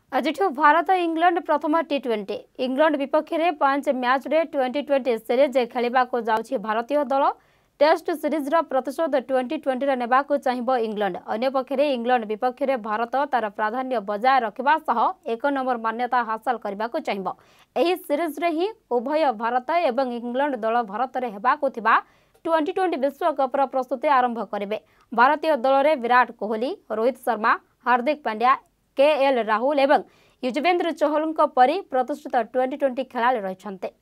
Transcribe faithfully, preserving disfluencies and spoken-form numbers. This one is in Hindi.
आज भारत इंग्लैंड प्रथम टी ट्वेंटी इंग्लैंड विपक्ष में पांच मैच रे ट्वेंटी ट्वेंटी सीरीज खेलने को जाउछि भारतीय दल। टेस्ट सीरीज प्रतिशोध ट्वेंटी ट्वेंटी नेबा को चाहिए इंग्लैंड। अन्य पक्षरे इंग्लैंड विपक्ष में भारत तार प्राधान्य बजाय रखा सह एक नंबर मान्यता हासिल करने को चाहिए। एही सीरीज रे ही उभय भारत एवं इंग्लैंड दल भारत में हेबाकु थिबा ट्वेंटी ट्वेंटी विश्वकप्र प्रस्तुति आरंभ करेंगे। भारतीय दल में विराट कोहली, रोहित शर्मा, हार्दिक पांड्या, के एल राहुल एवं युजवेंद्र चहल परी प्रतिष्ठित ट्वेंटी ट्वेंटी खेलाड़ी रही।